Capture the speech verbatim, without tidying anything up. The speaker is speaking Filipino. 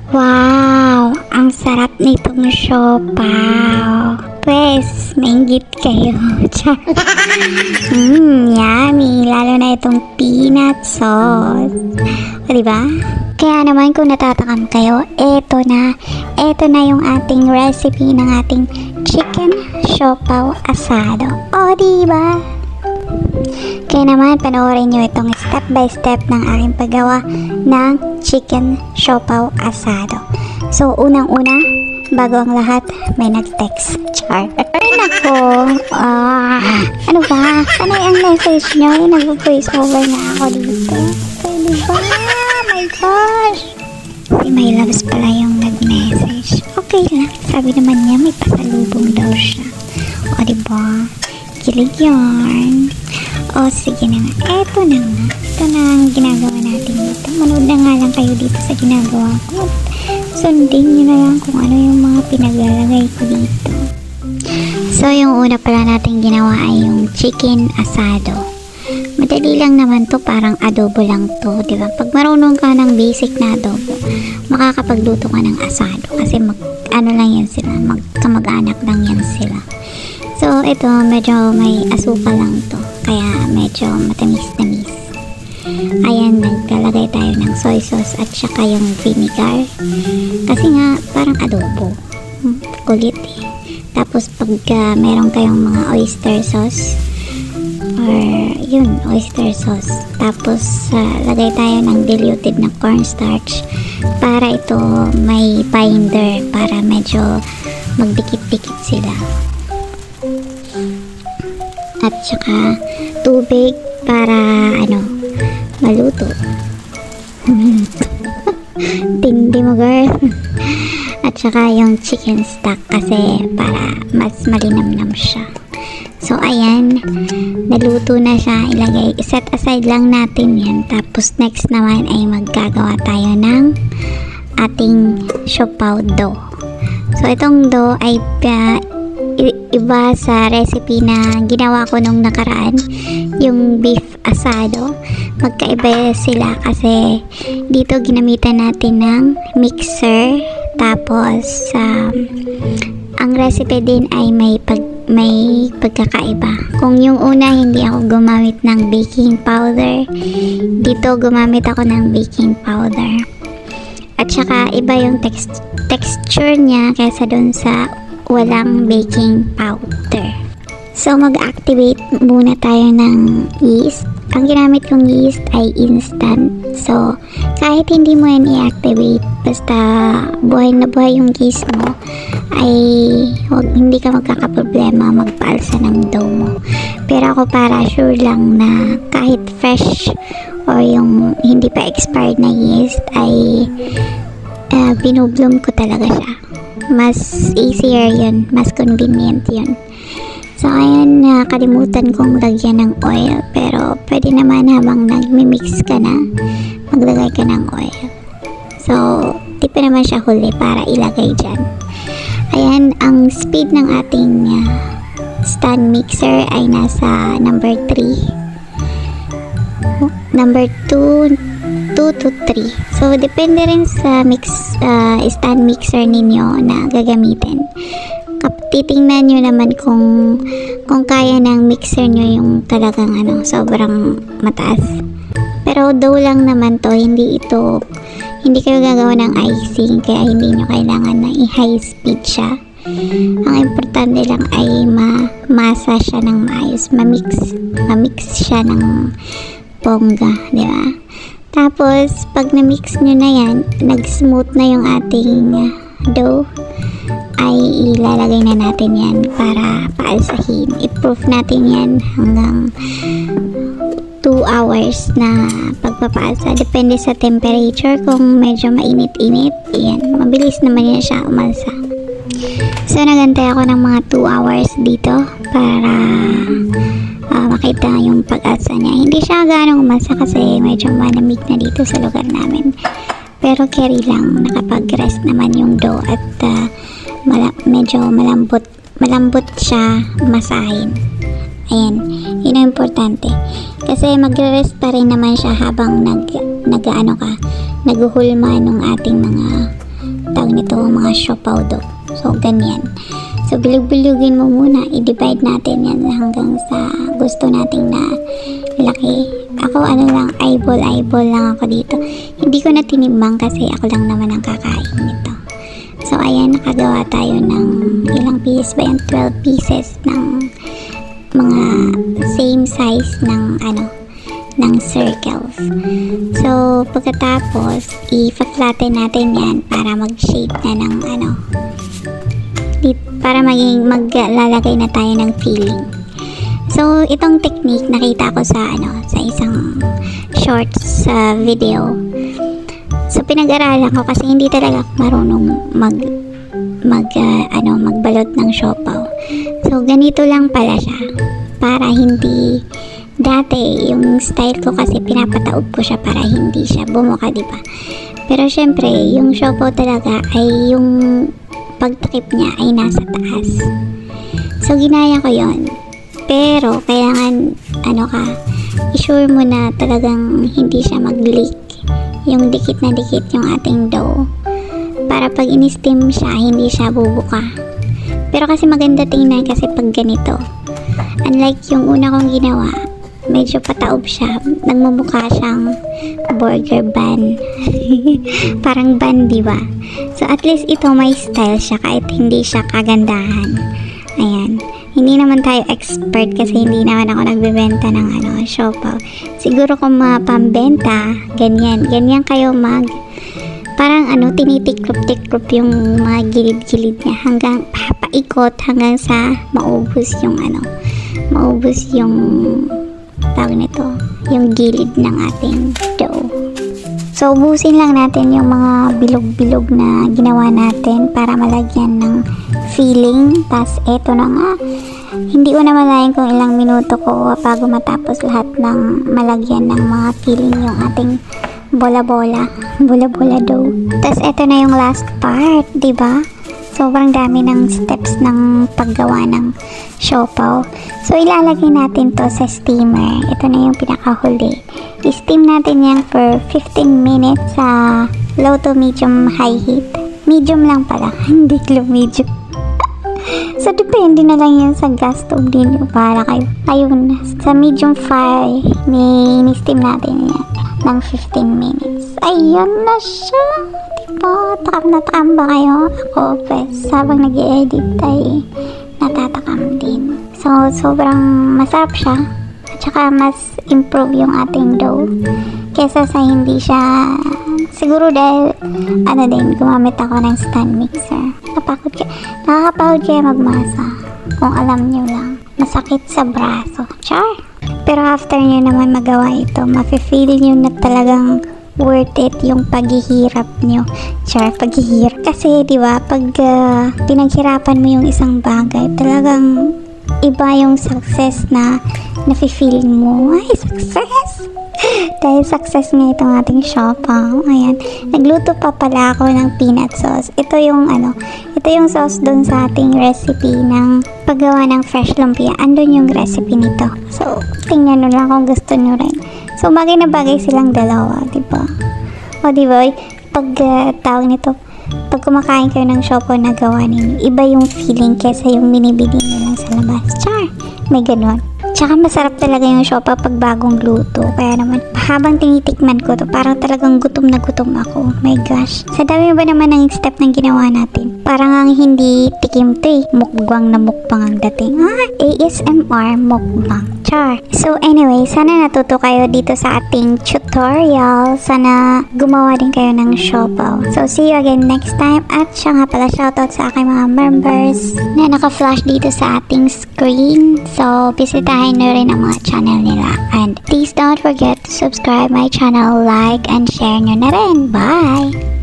Wow! Ang sarap nitong siopao. Pwes, mainggit kayo. Mmm, yummy. Lalo na itong peanut sauce. O, diba? Kaya naman kung natatakam kayo, eto na. Eto na yung ating recipe ng ating chicken siopao asado. O, diba? Kaya naman, panoorin nyo itong step by step ng aking paggawa ng chicken siopao asado. So, unang-una, bago ang lahat, may nag-text. Char. Ay, nako. Ah, ano ba? Ano ang message nyo? Ay, nag-voice over na ako dito. Pwede ba? Oh my gosh. Si my loves pala yung nag-message. Okay lang. Sabi naman niya, may pasalubong daw siya. O, diba? Kilig yun. O, sige na nga. Eto na nga. Ito na ang ginagawa natin dito. Manood na nga lang kayo dito sa ginagawa ko. Sundin nyo na lang kung ano yung mga pinaglalagay ko dito. So, yung una pala natin ginawa ay yung chicken asado. Madali lang naman to, parang adobo lang to, di ba? Pag marunong ka ng basic na adobo, makakapagluto ka ng asado. Kasi mag, ano lang yan sila, magkamag-anak lang yan sila. So, ito, medyo may asukal lang to. Kaya, medyo matamis-tamis. Ayan, naglalagay tayo ng soy sauce at saka yung vinegar. Kasi nga, parang adobo. Kulit eh. Tapos, pag uh, meron kayong mga oyster sauce, or yun, oyster sauce. Tapos, uh, lagay tayo ng diluted na cornstarch para ito may binder, para medyo magdikit-dikit sila. At saka tubig para ano, maluto. Tindi mo, girl. At saka yung chicken stock kasi para mas malinamnam siya. So, ayan, naluto na siya. Ilagay, set aside lang natin yan. Tapos, next naman ay maggagawa tayo ng ating siopao dough. So, itong dough ay uh, iba sa recipe na ginawa ko nung nakaraan, yung beef asado. Magkaiba sila kasi dito ginamitan natin ng mixer. Tapos, um, ang recipe din ay may pag may pagkakaiba. Kung yung una hindi ako gumamit ng baking powder, dito gumamit ako ng baking powder. At saka iba yung text texture niya kaysa dun sa walang baking powder. So, mag-activate muna tayo ng yeast. Ang ginamit kong yeast ay instant. So, kahit hindi mo yan i-activate, basta buhay na buhay yung yeast mo, ay wag, hindi ka magkakaproblema magpaalsa ng dough mo. Pero ako para sure lang na kahit fresh or yung hindi pa expired na yeast, ay uh, binubloom ko talaga siya. Mas easier yun, mas convenient yun. So, ayan, nakalimutan kong lagyan ng oil. Pero, pwede naman habang nagmimix ka na, maglagay ka ng oil. So, di pa naman siya huli para ilagay dyan. Ayan, ang speed ng ating uh, stand mixer ay nasa number three. Number two, two to three. So, depende rin sa mix, uh, stand mixer ninyo na gagamitin. Titingnan nyo naman kung kung kaya ng mixer nyo yung talagang ano, sobrang mataas. Pero dough lang naman to, hindi ito, hindi kayo gagawa ng icing, kaya hindi nyo kailangan na i-high speed siya. Ang importante lang ay ma-masa siya ng maayos, ma-mix, ma-mix siya ng bongga, di ba? Tapos, pag na-mix nyo na yan, nag-smooth na yung ating uh, dough, ay ilalagay na natin yan para paalsahin. I-proof natin yan hanggang two hours na pagpapaalsa. Depende sa temperature. Kung medyo mainit-init, yan, mabilis naman yan siya umalsa. So, nagantay ako ng mga two hours dito para uh, makita yung pag-alsa niya. Hindi siya ganong umalsa kasi medyo malamig na dito sa lugar namin. Pero carry lang, nakapag-rest naman yung dough at uh, Mala medyo malambot malambot siya masahin. Ayan, yun ang importante kasi magre-rest pa rin naman siya habang nag nag-ano ka, naguhulma nung ating mga mga siopao dough. So, ganyan. So, bilog-bilugin mo muna. I-divide natin yan hanggang sa gusto nating na laki. Ako, ano lang, eyeball-eyeball lang ako dito. Hindi ko na tinimbang kasi ako lang naman ang kakain nito. So, ayan, nakagawa tayo ng ilang pieces ba yan? twelve pieces ng mga same size ng, ano, ng circles. So, pagkatapos, i-flatten natin yan para mag-shape na ng, ano, para maging maglalagay na tayo ng filling. So, itong technique nakita ko sa ano, sa isang shorts sa uh, video. So, pinag-aralan ko kasi hindi talaga ako marunong mag mag uh, ano, magbalot ng siopao. So, ganito lang pala siya para hindi dati yung style ko kasi pinapataob ko siya para hindi siya bumuka, di ba? Pero syempre, yung siopao talaga ay yung pagtakip niya ay nasa taas. So, ginaya ko yon. Pero, kailangan, ano ka, i-sure mo na talagang hindi siya mag-leak. Yung dikit na dikit yung ating dough. Para pag in-steam siya, hindi siya bubuka. Pero kasi maganda tingnan kasi pag ganito. Unlike yung una kong ginawa, medyo pataob siya. Nagmumukha siyang burger bun. Parang bun, diba? So, at least ito may style siya kahit hindi siya kagandahan. Ayan. Hindi naman tayo expert kasi hindi naman ako nagbebenta ng ano, siopao. Siguro kung mapambenta, ganyan. Ganyan kayo mag, parang ano, tinitiklop-tiklop yung mga gilid-gilid niya hanggang papaikot hanggang sa maubos yung ano, maubos yung tawag nito, yung gilid ng ating dough. So, ubusin lang natin yung mga bilog-bilog na ginawa natin para malagyan ng filling. Tapos, eto na nga. Hindi ko na malayan kung ilang minuto ko bago matapos lahat ng malagyan ng mga filling yung ating bola-bola. Bola-bola dough. Tapos, eto na yung last part, diba? Sobrang dami ng steps ng paggawa ng siopao. So, ilalagay natin to sa steamer. Ito na yung pinakahuli. I-steam natin yan for fifteen minutes sa low to medium high heat. Medium lang pala. Hindi low medium. So, depende na lang yan sa gas stove din para kayo. Ayun, sa medium fire, ni-steam natin yan ng fifteen minutes. Ayun na siya. Diba? Takam na takam ba kayo? Ako, bes, habang nag-i-edit ay natatakam din. So, sobrang masarap siya. At saka, mas improve yung ating dough. Kesa sa hindi siya, siguro dahil, ano din, gumamit ako ng stand mixer. Napakot ka, nakakapagod kaya magmasa. Kung alam nyo lang, masakit sa braso. Char! Pero after nyo naman magawa ito, mafe-feel nyo na talagang worth it yung paghihirap nyo. Char, paghihirap. Kasi, di ba, pag uh, pinaghirapan mo yung isang bagay, talagang iba yung success na nafe-feel mo. Ay, success! Dahil success nga itong ating siopao. Ayan. Nagluto pa pala ako ng peanut sauce. Ito yung ano, ito yung sauce dun sa ating recipe ng paggawa ng fresh lumpia. Andun yung recipe nito. So, tingnan nyo lang kung gusto nyo rin. So, bagay na bagay silang dalawa, diba? O, diba? Pag uh, tawag nito, pag kumakain kayo ng siopao na gawa ninyo, iba yung feeling kesa yung binibili nyo lang sa labas. Char! May ganun. Tsaka masarap talaga yung siopao pag bagong luto. Kaya naman, habang tinitikman ko to, parang talagang gutom na gutom ako. My gosh. Sa dami ba naman ng step ng ginawa natin? Parang ang hindi tikim to eh. Mukbang na mukbang ang dating. Ah, A S M R mukbang. Char. So anyway, sana natuto kayo dito sa ating tutorial. Sana gumawa din kayo ng siopao. So see you again next time. At siya nga pala, shoutout sa aking mga members na naka-flash dito sa ating screen. So bisitahin nyo rin ang mga channel nila. And please don't forget to subscribe my channel, like, and share nyo na rin. Bye!